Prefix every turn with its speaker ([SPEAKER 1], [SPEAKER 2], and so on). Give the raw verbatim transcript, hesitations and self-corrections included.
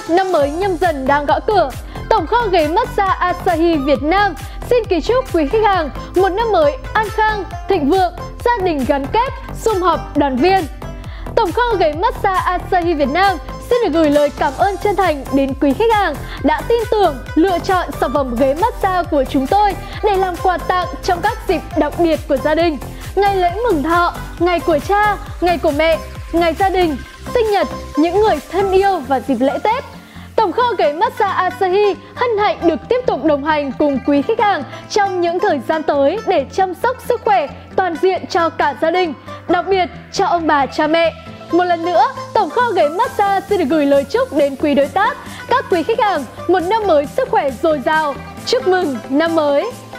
[SPEAKER 1] năm mới Nhâm Dần đang gõ cửa. Tổng kho ghế massage Asahi Việt Nam xin kính chúc quý khách hàng một năm mới an khang, thịnh vượng, gia đình gắn kết, sum họp đoàn viên. Tổng kho ghế massage Asahi Việt Nam xin được gửi lời cảm ơn chân thành đến quý khách hàng đã tin tưởng lựa chọn sản phẩm ghế massage của chúng tôi để làm quà tặng trong các dịp đặc biệt của gia đình. Ngày lễ mừng thọ, ngày của cha, ngày của mẹ, ngày gia đình, sinh nhật, những người thân yêu và dịp lễ Tết. Tổng kho ghế massage Asahi hân hạnh được tiếp tục đồng hành cùng quý khách hàng trong những thời gian tới để chăm sóc sức khỏe toàn diện cho cả gia đình, đặc biệt cho ông bà cha mẹ. Một lần nữa, Tổng kho ghế massage xin được gửi lời chúc đến quý đối tác, các quý khách hàng một năm mới sức khỏe dồi dào. Chúc mừng năm mới!